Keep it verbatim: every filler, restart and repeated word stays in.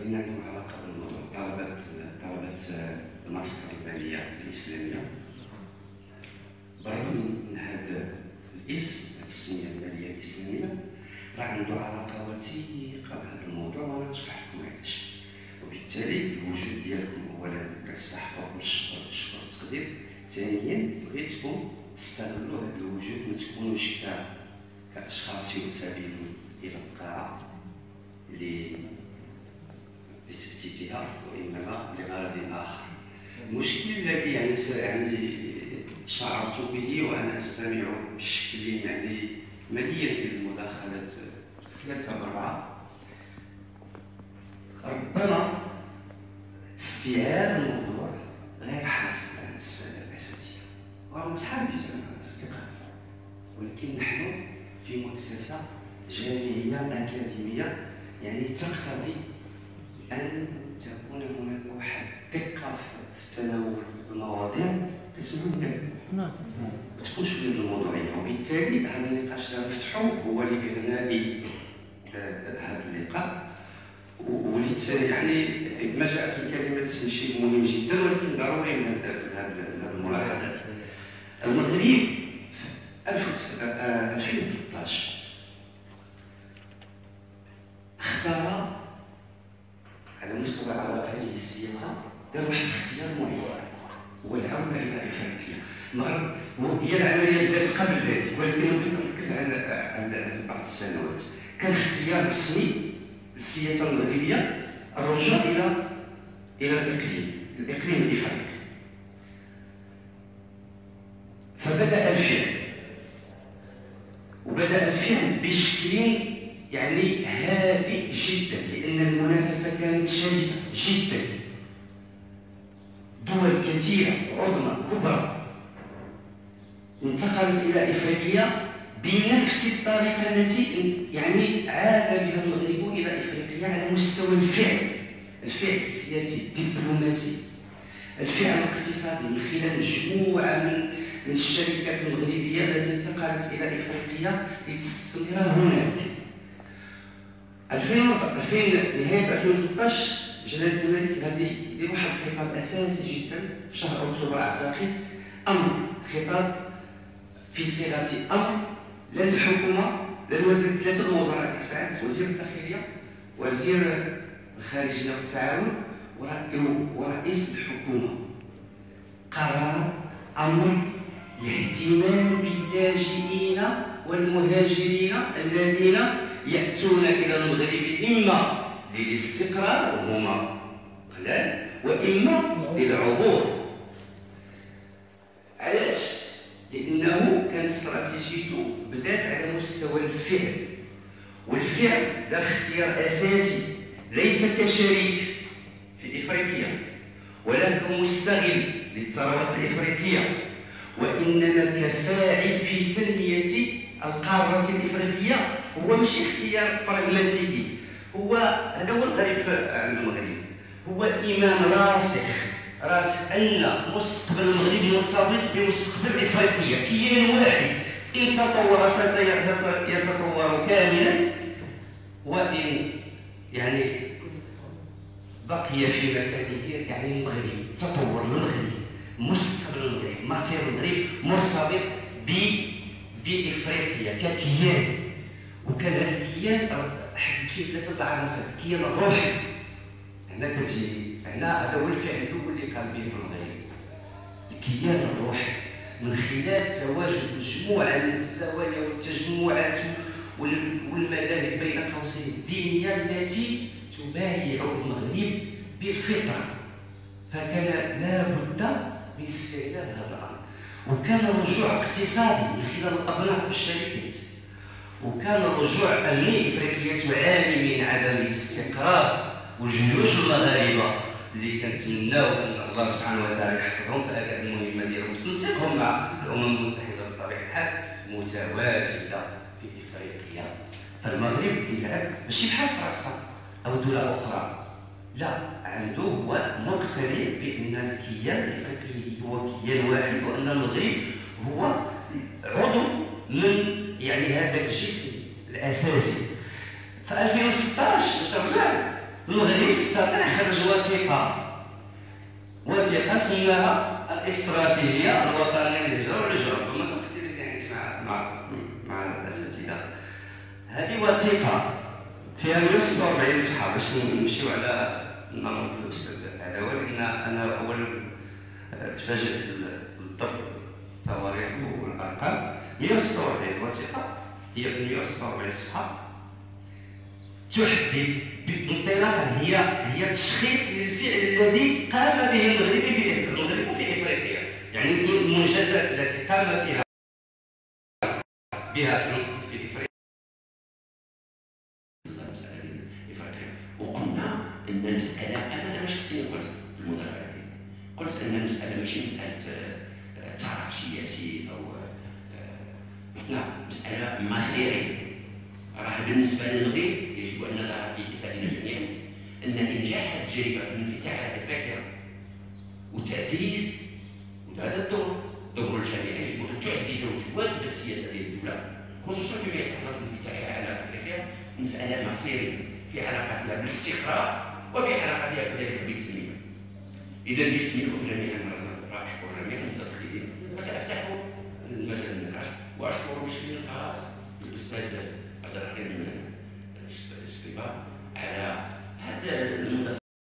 لان عندهم علاقه بالموضوع. طلبه طلبه الماستر الماليه الاسلاميه بالرغم من هذا الاسم، هذه السميه الماليه الاسلاميه، راه عنده علاقه وثيقه بهذا الموضوع، وانا نشرح لكم علاش. وبالتالي الوجود ديالكم اولا كتستحقوا كل الشكر والشكر والتقدير. ثانيا بغيتكم تستغلوا هذا الوجود، ما تكونوش كاشخاص يرتدون الى القاعه لتفتيتها، وانما لغرض اخر. المشكل الذي يعني يعني شعرت به وانا استمع بشكل يعني مليء بالمداخلات ثلاثه اربعه، ربما استيعاب الموضوع غير حاصل عند الساده الاساتذه وهم اصحاب الجامعه اصدقاء، ولكن نحن في مؤسسه جامعيه اكاديميه يعني تقتضي ان تكون هناك واحد الدقه في تناول المواضيع كتسمعوا نعم ما تكونش من الموضوعيه. وبالتالي هذا النقاش اللي نفتحو هو لإغناء هذا اللقاء، وليت يعني ما جاء في الكلمات شيء مهم جدا ولكن ضروري من هذه الملاحظات. المغرب في ألفين وثلاثطاش اختار على مستوى علاقاته بالسياسه، دار واحد الاختيار معين هو العوده الى افريقيا. المغرب هي العمليه بدات قبل ذلك، ولكن بغيت نركز على على بعض السنوات. كان اختيار رسمي للسياسه المغربيه الرجوع الى الى الاقليم الاقليم الافريقي. فبدا الفعل، وبدا الفعل بشكل يعني هادئ جدا، لان المنافسه كانت شرسه جدا. دول كثيره عظمى كبرى انتقلت الى افريقيا بنفس الطريقه التي يعني عاد بها المغرب الى افريقيا على مستوى الفعل، الفعل السياسي الدبلوماسي، الفعل الاقتصادي، من خلال مجموعه من من الشركات المغربيه التي انتقلت الى افريقيا لتستثمر هناك. ألفين نهايه ألفين وثلاثطاش جلالة الملك غادي يدير واحد الخطاب اساسي جدا في شهر اكتوبر اعتقد، امر خطاب في صيغه امر لا للحكومه لا لوزير، ثلاثه الوزراء ساعات، وزير الداخليه، وزير الخارجيه والتعاون، ورئيس الحكومه. قرار امر الاهتمام باللاجئين والمهاجرين الذين ياتون الى المغرب اما للاستقرار وهما قلال، واما للعبور. علاش؟ لانه كانت استراتيجيته بدات على مستوى الفعل، والفعل دار اختيار اساسي ليس كشريك في افريقيا ولا كمستغل للثروات الافريقيه، وانما كفاعل في تنميه القاره الافريقيه. هو ماشي اختيار براغماتيكي، هو هذا هو الغريب عند المغرب، هو ايمان راسخ راس ان مستقبل المغرب مرتبط بمستقبل افريقيا. كيان واحد ان تطور سيتطور كاملا، وان يعني بقي في مكانه يعني المغرب، تطور المغرب، مستقبل المغرب، مصير المغرب مرتبط ب بافريقيا ككيان. وكان هذا الكيان حدد فيه ثلاثه عناصر. الكيان الروحي، هنا كتجي هنا هذا هو الفعل الاول اللي قام به في المغرب، الكيان الروحي، من خلال تواجد مجموعه من الزوايا والتجمعات والمذاهب بين قوسين الدينيه التي تبايع المغرب بالفطره. فكان لا بد من استعداد هذا الامر، وكان رجوع اقتصادي من خلال الابناء والشركات، وكان رجوع امني. افريقيا تعاني من عدم الاستقرار، والجيوش المغاربه اللي كنتمناو ان الله سبحانه وتعالى يحفظهم في اداء المهمه ديالهم في تنسيقهم مع الامم المتحده بطبيعه الحال متواجده في افريقيا. فالمغرب كيلعب ماشي بحال فرنسا او دوله اخرى، لا، عنده هو مقتنع بان الكيان الافريقي هو كيان واحد، وان المغرب هو عضو من يعني هذا الجسم الاساسي. في ألفين وستطاش باش نرجع المغرب استطاع خرج وثيقة وثيقة سماها الاستراتيجية الوطنية للهجرة والهجرة. ربما الاختلاف اللي عندي مع مع مع الأساتذة، هذه وثيقة فيها مئة وستة وأربعين صفحة باش نمشيو على النمط الأستاذ العدوي، لأن أنا أولا تفاجأت بالضبط التواريخ والأرقام. مئة وستة وأربعين وثيقة هي مئة وستة وأربعين صفحة تحدد بانطلاقا هي هي تشخيص للفعل الذي قام به المغرب في المغرب في افريقيا، يعني المنجزات التي قام فيها بها في افريقيا. المساله افريقيا، وقلنا ان المساله، انا انا شخصيا قلت في المداخله قلت ان المساله ماشي مساله تعرف سياسي او لا، مساله مصيريه. راه بالنسبه للمغرب يجب ان نضع في حسابنا جميعا ان انجاح التجربه في الانفتاح على افريقيا وتعزيز هذا الدور دور الجامعه يجب ان تعزز وتواكب السياسه ديال الدوله، خصوصا فيما يتعلق بانفتاحها على افريقيا، مساله مصيريه في علاقتها بالاستقرار وفي علاقتها كذلك بالتنميه. اذا بالنسبه لكم جميعا مره اشكر جميع المتدخلين، وسافتح المجال للنقاش، واشكر بشكل خاص الاستاذ عبد الرحيم الشطيبه على هذا المداخله.